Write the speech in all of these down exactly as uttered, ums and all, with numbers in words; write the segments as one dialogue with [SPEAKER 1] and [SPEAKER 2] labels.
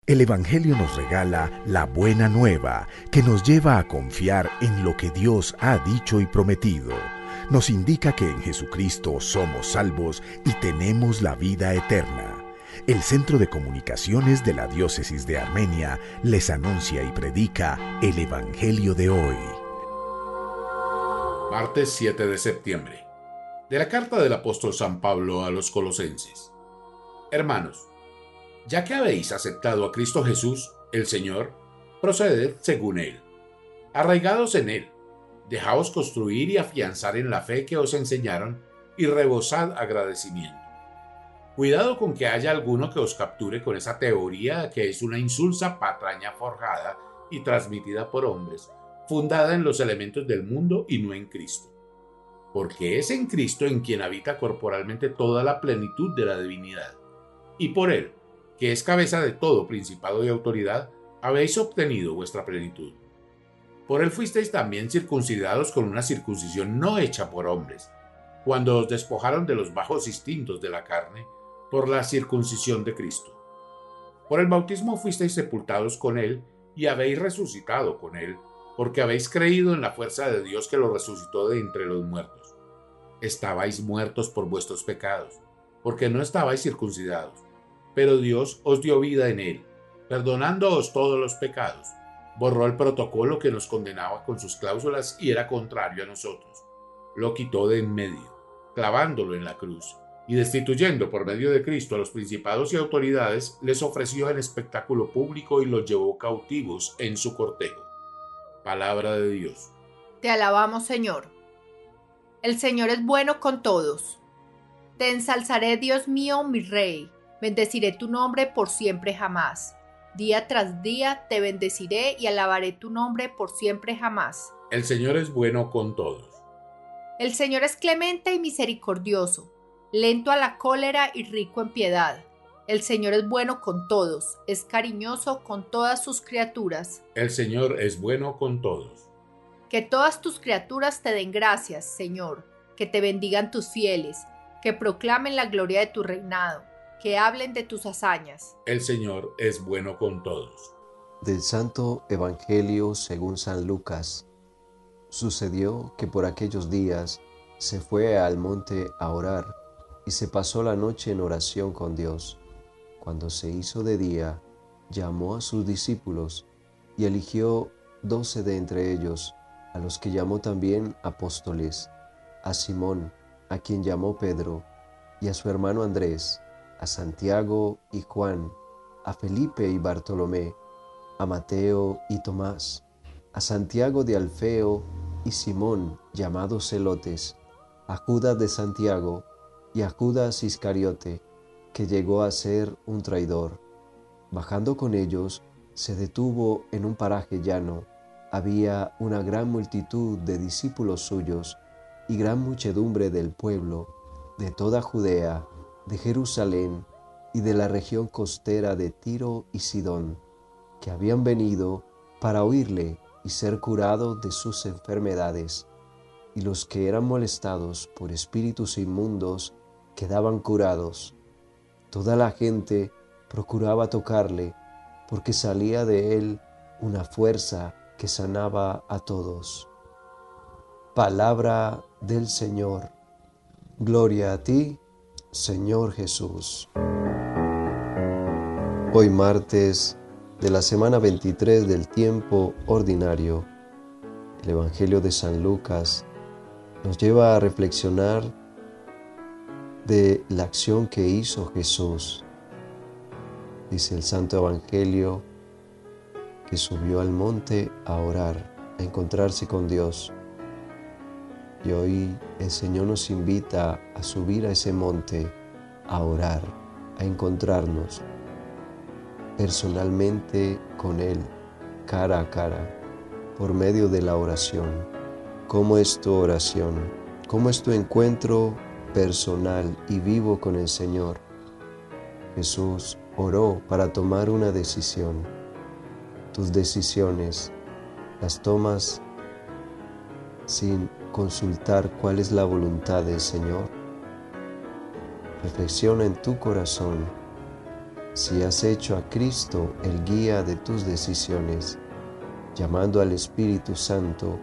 [SPEAKER 1] El Evangelio nos regala la buena nueva que nos lleva a confiar en lo que Dios ha dicho y prometido. Nos indica que en Jesucristo somos salvos y tenemos la vida eterna. El Centro de Comunicaciones de la Diócesis de Armenia les anuncia y predica el Evangelio de hoy.
[SPEAKER 2] Martes siete de septiembre. De la carta del apóstol San Pablo a los Colosenses. Hermanos, ya que habéis aceptado a Cristo Jesús, el Señor, proceded según Él. Arraigados en Él, dejaos construir y afianzar en la fe que os enseñaron y rebosad agradecimiento. Cuidado con que haya alguno que os capture con esa teoría que es una insulsa patraña forjada y transmitida por hombres, fundada en los elementos del mundo y no en Cristo. Porque es en Cristo en quien habita corporalmente toda la plenitud de la divinidad. Y por Él, que es cabeza de todo principado y autoridad, habéis obtenido vuestra plenitud. Por Él fuisteis también circuncidados con una circuncisión no hecha por hombres, cuando os despojaron de los bajos instintos de la carne, por la circuncisión de Cristo. Por el bautismo fuisteis sepultados con Él y habéis resucitado con Él, porque habéis creído en la fuerza de Dios que lo resucitó de entre los muertos. Estabais muertos por vuestros pecados, porque no estabais circuncidados, pero Dios os dio vida en Él, perdonándoos todos los pecados. Borró el protocolo que nos condenaba con sus cláusulas y era contrario a nosotros. Lo quitó de en medio, clavándolo en la cruz, y destituyendo por medio de Cristo a los principados y autoridades, les ofreció el espectáculo público y los llevó cautivos en su cortejo. Palabra de Dios.
[SPEAKER 3] Te alabamos, Señor. El Señor es bueno con todos. Te ensalzaré, Dios mío, mi Rey. Bendeciré tu nombre por siempre jamás. Día tras día te bendeciré y alabaré tu nombre por siempre jamás.
[SPEAKER 2] El Señor es bueno con todos.
[SPEAKER 3] El Señor es clemente y misericordioso, lento a la cólera y rico en piedad. El Señor es bueno con todos, es cariñoso con todas sus criaturas.
[SPEAKER 2] El Señor es bueno con todos.
[SPEAKER 3] Que todas tus criaturas te den gracias, Señor, que te bendigan tus fieles, que proclamen la gloria de tu reinado, que hablen de tus hazañas.
[SPEAKER 2] El Señor es bueno con todos.
[SPEAKER 4] Del Santo Evangelio según San Lucas. Sucedió que por aquellos días se fue al monte a orar y se pasó la noche en oración con Dios. Cuando se hizo de día, llamó a sus discípulos y eligió doce de entre ellos, a los que llamó también apóstoles, a Simón, a quien llamó Pedro, y a su hermano Andrés, a Santiago y Juan, a Felipe y Bartolomé, a Mateo y Tomás, a Santiago de Alfeo y Simón, llamados Celotes, a Judas de Santiago y a Judas Iscariote, que llegó a ser un traidor. Bajando con ellos, se detuvo en un paraje llano. Había una gran multitud de discípulos suyos y gran muchedumbre del pueblo, de toda Judea, de Jerusalén y de la región costera de Tiro y Sidón, que habían venido para oírle y ser curados de sus enfermedades, y los que eran molestados por espíritus inmundos quedaban curados. Toda la gente procuraba tocarle, porque salía de él una fuerza que sanaba a todos. Palabra del Señor. Gloria a ti, Señor Jesús. Hoy martes de la semana veintitrés del tiempo ordinario, el Evangelio de San Lucas nos lleva a reflexionar de la acción que hizo Jesús. Dice el Santo Evangelio que subió al monte a orar, a encontrarse con Dios. Y hoy el Señor nos invita a subir a ese monte, a orar, a encontrarnos personalmente con Él, cara a cara, por medio de la oración. ¿Cómo es tu oración? ¿Cómo es tu encuentro personal y vivo con el Señor? Jesús oró para tomar una decisión. Tus decisiones las tomas sin consultar cuál es la voluntad del Señor. Reflexiona en tu corazón si has hecho a Cristo el guía de tus decisiones, llamando al Espíritu Santo,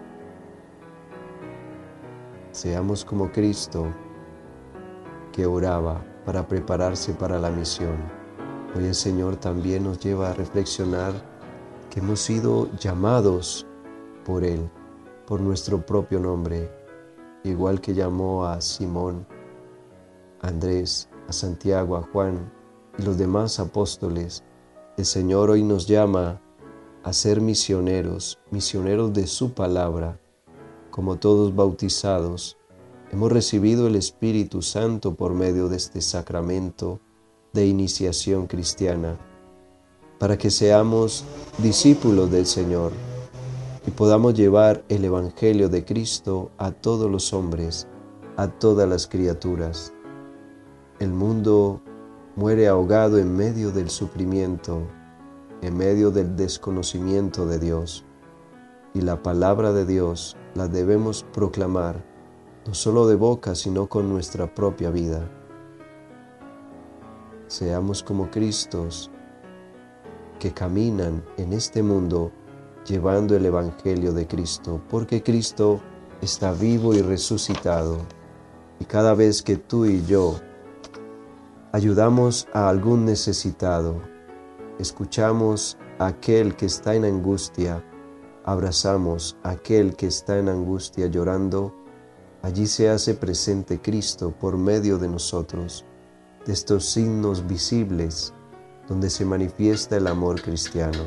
[SPEAKER 4] seamos como Cristo, que oraba para prepararse para la misión. Hoy el Señor también nos lleva a reflexionar que hemos sido llamados por Él, por nuestro propio nombre, igual que llamó a Simón, a Andrés, a Santiago, a Juan y los demás apóstoles. El Señor hoy nos llama a ser misioneros, misioneros de su palabra. Como todos bautizados, hemos recibido el Espíritu Santo por medio de este sacramento de iniciación cristiana, para que seamos discípulos del Señor y podamos llevar el Evangelio de Cristo a todos los hombres, a todas las criaturas. El mundo muere ahogado en medio del sufrimiento, en medio del desconocimiento de Dios, y la palabra de Dios la debemos proclamar, no solo de boca, sino con nuestra propia vida. Seamos como Cristos que caminan en este mundo llevando el Evangelio de Cristo, porque Cristo está vivo y resucitado. Y cada vez que tú y yo ayudamos a algún necesitado, escuchamos a aquel que está en angustia, abrazamos a aquel que está en angustia llorando, allí se hace presente Cristo por medio de nosotros, de estos signos visibles donde se manifiesta el amor cristiano.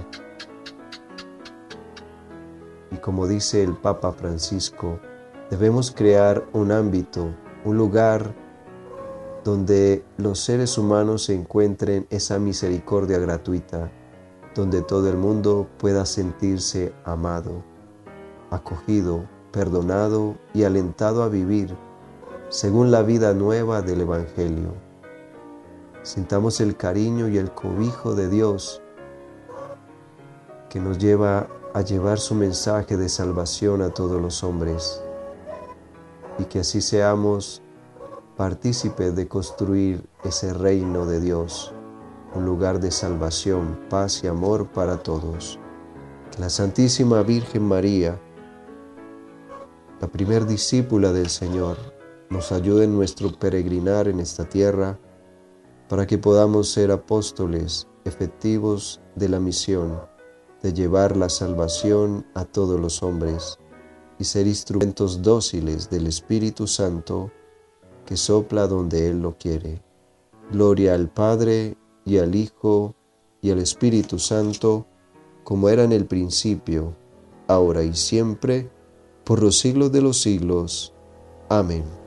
[SPEAKER 4] Y como dice el Papa Francisco, debemos crear un ámbito, un lugar donde los seres humanos se encuentren esa misericordia gratuita, donde todo el mundo pueda sentirse amado, acogido, perdonado y alentado a vivir según la vida nueva del Evangelio. Sintamos el cariño y el cobijo de Dios que nos lleva a llevar su mensaje de salvación a todos los hombres, y que así seamos partícipes de construir ese reino de Dios, un lugar de salvación, paz y amor para todos. Que la Santísima Virgen María, la primer discípula del Señor, nos ayude en nuestro peregrinar en esta tierra, para que podamos ser apóstoles efectivos de la misión de llevar la salvación a todos los hombres y ser instrumentos dóciles del Espíritu Santo que sopla donde Él lo quiere. Gloria al Padre, y al Hijo, y al Espíritu Santo, como era en el principio, ahora y siempre, por los siglos de los siglos. Amén.